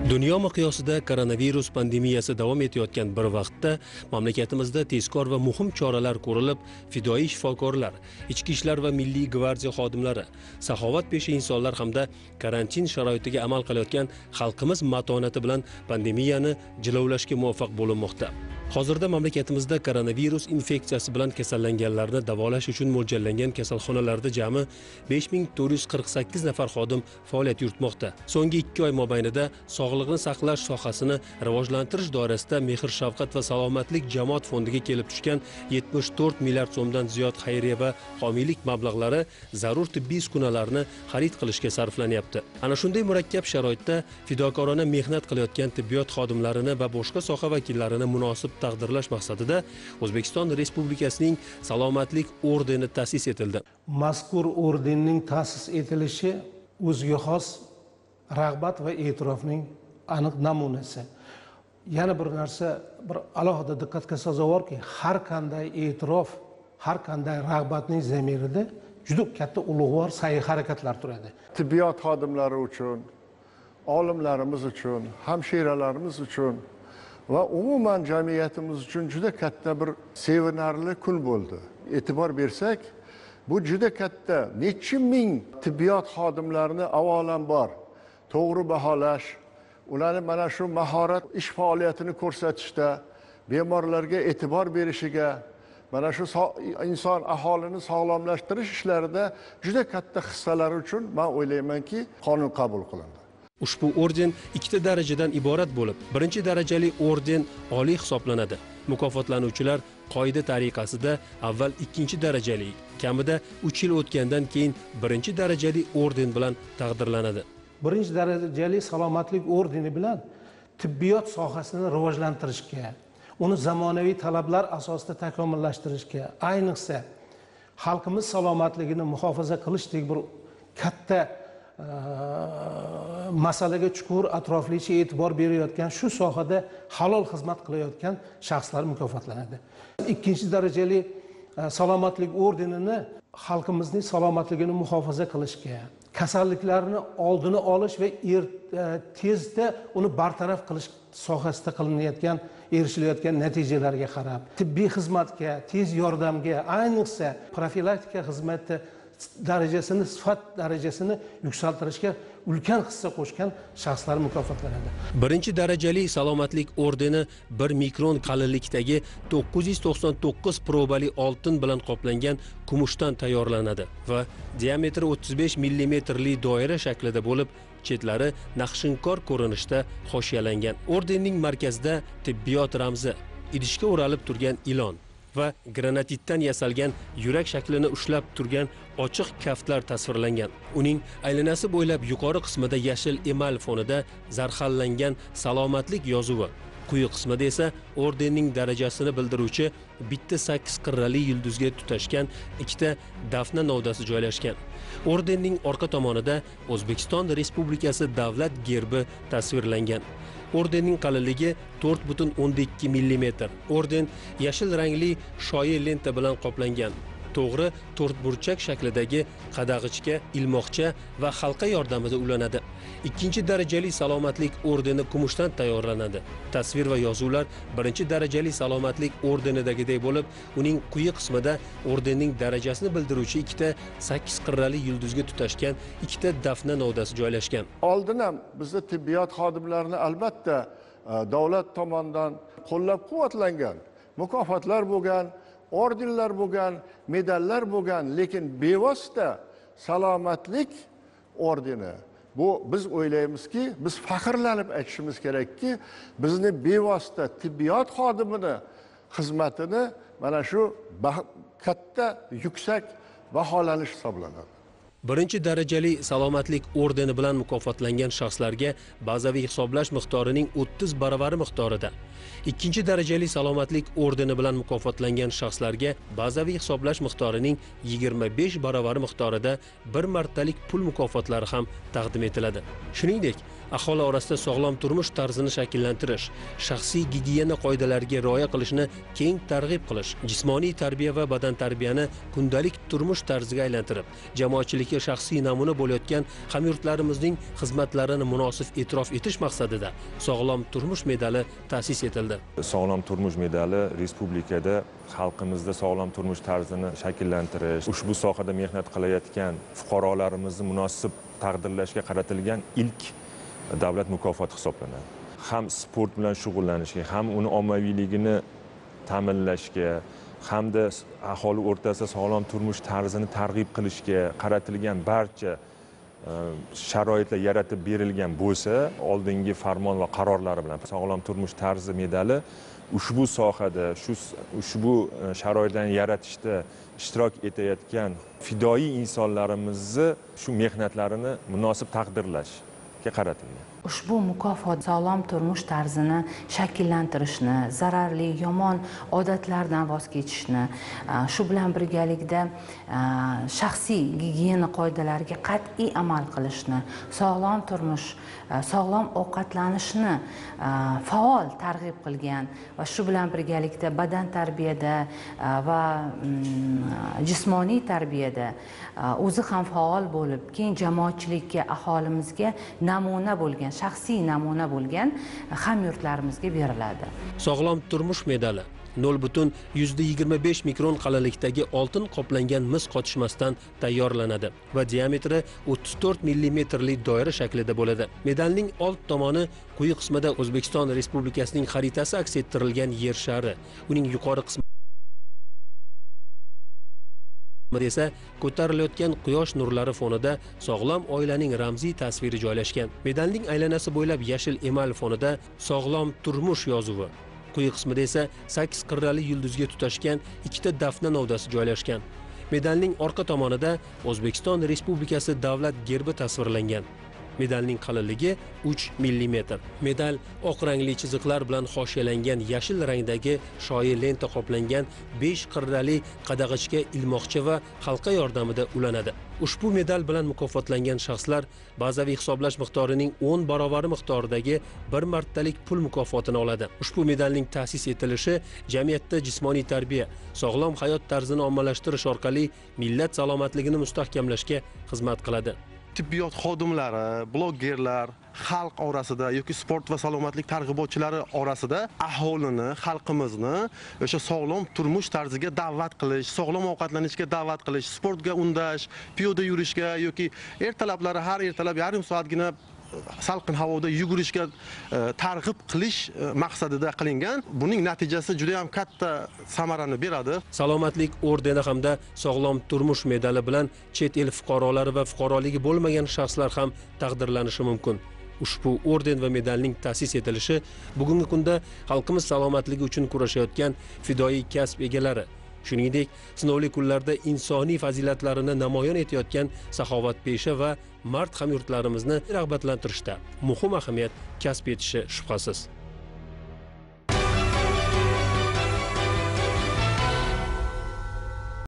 Dunyo miqyosida koronavirus pandemiyasi davom etayotgan bir vaqtda mamlakatimizda tezkor va muhim choralar ko'rilib, fidoyi shifokorlar, ichki ishlar va milliy gvardiya xodimlari, saxovatpesha insonlar hamda karantin sharoitiga amal qilayotgan xalqimiz matonati bilan pandemiyani jilovlashga muvaffaq bo'linmoqda. Hozirda mamlakatimizda koronavirus infeksiyasi bilan kasallanganlarni davolash uchun mo'ljallangan kasalxonalarda jami 5448 nafar xodim faoliyat yuritmoqda. So'nggi 2 oy mobaynida sog'liqni saqlash sohasini rivojlantirish doirasida Mehr Shafqat va Salomatlik jamoat fondiga kelib tushgan 74 milliard so'mdan ziyod xayriya va homiylik mablag'lari zarur tibbiy uskunalarni xarid qilishga sarflanyapti. Ana shunday murakkab sharoitda fidokorona mehnat qilayotgan tibbiyot xodimlarini va boshqa soha vakillarini munosib taqdirlash maqsadida O'zbekiston Respublikasining Salomatlik ordeni ta'sis etildi. Mazkur ordenning ta'sis etilishi o'ziga xos rag'bat va e'tirofning aniq namunasi. Yana bir narsa, bir alohida diqqatga sazovorki, har qanday e'tirof, har qanday rag'batning zamirida juda katta ulug'vor sa'y harakatlar turadi. Tibbiyot xodimlari uchun, olimlarimiz uchun, hamshiralarimiz uchun va umuman jamiyatimiz uchun juda katta bir sevinarli kun bo'ldi. E'tibor bersak, bu juda katta, necha ming tibbiyot xodimlarini avvalambor to'g'ri baholash, ularni mana shu mahorat ish faoliyatini ko'rsatishda, bemorlarga e'tibor berishiga, mana shu inson aholini sog'lomlashtirish ishlarida juda katta hissalari uchun men o'ylaymanki, qonun qabul qilindi. Ushbu orden ikkita darajadan iborat bo'lib, birinchi darajali orden oliy hisoblanadi. Mukofotlanuvchilar qoida tariqasida avval ikkinchi darajali, kamida 3 yil o'tgandan keyin birinchi darajali orden bilan taqdirlanadi. Birinchi darajali salomatlik ordeni bilan tibbiyot sohasini rivojlantirishga, uni zamonaviy talablar asosida takomillashtirishga, ayniqsa xalqimiz salomatligini muhofaza qilishdek bir katta masalaga chuqur atroflicha e'tibor berayotgan, shu sohada halol xizmat qilayotgan shaxslar mukofotlanadi. Ikkinchi darajali salomatlik ordenini xalqimizning salomatligini muhofaza qilishga, kasalliklarni oldini olish va tezda uni bartaraf qilish sohasida qilinayotgan, erishilayotgan natijalarga qarab, tibbiy xizmatga, tez yordamga, ayniqsa profilaktika xizmati darajasini, sifat darajasini yuksaltirishga ulkan hissa qo'shgan shaxslar mukofotlanadi. Birinchi darajali salomatlik ordeni 1 mikron qalinlikdagi 999 probali oltin bilan qoplangan kumushdan tayyorlanadi va diametri 35 millimetrli doira shaklida bo'lib, chetlari naqshinkor ko'rinishda hoshiyalangan. Ordenning markazida tibbiyot ramzi, idishga o'ralib turgan ilon va granatitdan yasalgan yurak shaklini ushlab turgan ochiq kaftlar tasvirlangan. Uning aylanasi bo'ylab yuqori qismida yashil emal fonida zarxallangan salomatlik yozuvi, quyi qismida esa ordenning darajasini bildiruvchi bitta 8 qirrali yulduzga tutashgan ikkita dafna novdasi joylashgan. Ordenning orqa tomonida O'zbekiston Respublikasi davlat gerbi tasvirlangan. Ordenning qalinligi 4,12 mm. Orden yashil rangli shoyi lenta bilan qoplangan. To'g'ri to'rtburchak shaklidagi qadag'ichga, ilmoqcha va halqa yordamida ulanadi. Ikkinchi darajali salomatlik ordeni kumushdan tayyorlanadi. Tasvir va yozuvlar birinchi darajali salomatlik ordenidagidek bo'lib, uning quyi qismida ordenning darajasini bildiruvchi ikkita 8 qirrali yulduzga tutashgan ikkita dafna novdasi joylashgan. Oldin ham bizda tibbiyot xodimlarini albatta davlat tomonidan qo'llab-quvvatlangan mukofotlar bo'lgan, ordenlar bo'lgan, medallar bo'lgan, lekin bevosita salomatlik ordeni. Bu biz o'ylaymizki, biz faxrlanib aytishimiz kerakki, bizni bevosita tibbiyot xodimini xizmatini mana shu katta, yuksak baholanish hisoblanadi. Birinchi darajali salomatlik ordeni bilan mukofotlangan shaxslarga bazaviy hisoblash miqdorining 30 baravari miqdorida Ikkinchi darajali salomatlik ordeni bilan mukofotlangan shaxslarga bazaviy hisoblash miqdorining 25 baravari miqdorida bir martalik pul mukofotlari ham taqdim etiladi. Shuningdek, aholi orasida sog'lom turmush tarzini shakllantirish, shaxsiy gigiyena qoidalariga rioya qilishni keng targ'ib qilish, jismoniy tarbiya va badan tarbiyani kundalik turmush tarziga aylantirib, jamoatchilikka shaxsiy namuna bo'layotgan hamyurtlarimizning xizmatlarini munosib e'tirof etish maqsadida sog'lom turmush medali ta'sis etildi. Sog'lom turmush medali respublikada xalqimizda sog'lom turmush tarzini shakllantirish, ushbu sohada mehnat qilayotgan fuqarolarimizni munosib taqdirlashga qaratilgan ilk davlat mukofoti hisoblanadi. Ham sport bilan shug'ullanishga, ham uni ommaviyligini ta'minlashga, hamda aholi o'rtasida sog'lom turmush tarzini targ'ib qilishga qaratilgan barcha sharoitlar yaratib berilgan bo'lsa, oldingi farmon va qarorlari bilan sog'lom turmush tarzi medali ushbu sohada, ushbu sharoitlarni yaratishda ishtirok etayotgan fidoyi insonlarimizni shu mehnatlarini munosib taqdirlashga qaratilgan. Ushbu mukofot sog'lom turmush tarzini shakllantirishni, zararli, yomon odatlardan voz kechishni, shu bilan birgalikda shaxsiy gigiyena qoidalariga qat'iy amal qilishni, sog'lom turmush, sog'lom ovqatlanishni faol targ'ib qilgan va shu bilan birgalikda badan tarbiyada va jismoniy tarbiyada o'zi ham faol bo'lib, keng jamoatchilikka, aholimizga namuna bo'lgan, shaxsiy namuna bo'lgan hamyurtlarimizga beriladi. Sog'lom turmush medali 0,25 mikron qalinlikdagi oltin qoplangan mis qotishmasdan tayyorlanadi va diametri 34 millimetrli doira shaklida bo'ladi. Medalning old tomoni quyi qismida O'zbekiston Respublikasining xaritasi aks ettirilgan yer shari, uning yuqori qismi esa ko'tarilayotgan quyosh nurlari fonida sog'lom oilaning ramziy tasviri joylashgan. Medalning aylanasi bo'ylab yashil emal fonida sog'lom turmush yozuvi, quyi qismida esa 8 qirrali yulduzga tutashgan ikkita dafna novdasi joylashgan. Medalning orqa tomonida O'zbekiston Respublikasi davlat gerbi tasvirlangan. Medalning qalinligi 3 mm. Medal oq rangli chiziqlar bilan hoshiyalangan yashil rangdagi shoyi lenta qoplangan 5 qirrali qadag'ichga ilmoqcha va halqa yordamida ulanadi. Ushbu medal bilan mukofotlangan shaxslar bazaviy hisoblash miqdorining 10 barovari miqdoridagi bir martalik pul mukofotini oladi. Ushbu medalning ta'sis etilishi jamiyatda jismoniy tarbiya, sog'lom hayot tarzini ommalashtirish orqali millat salomatligini mustahkamlashga xizmat qiladi. Tibbiyot xodimlari, blogerlar, xalq orasida yoki sport va salomatlik targ'ibotchilari orasida aholini, xalqimizni o'sha sog'lom turmush tarziga da'vat qilish, sog'lom ovqatlanishga da'vat qilish, sportga undash, piyoda yurishga yoki ertalablari har ertalab yarim soatgina salqin havoda yugurishga targ'ib qilish maqsadida qilingan. Buning natijasi juda ham katta samarani beradi. Salomatlik ordeni hamda sog'lom turmush medali bilan chet el fuqarolari va fuqaroligi bo'lmagan shaxslar ham taqdirlanishi mumkin. Ushbu orden va medalning ta'sis etilishi bugungi kunda xalqimiz salomatligi uchun kurashayotgan fidoyi kasb egalari, shuningdek sinovli kunlarda insoniy fazilatlarini namoyon etayotgan saxovatpesha va mard hamyurtlarimizni rag'batlantirishda muhim ahamiyat kasb etishi shubhasiz.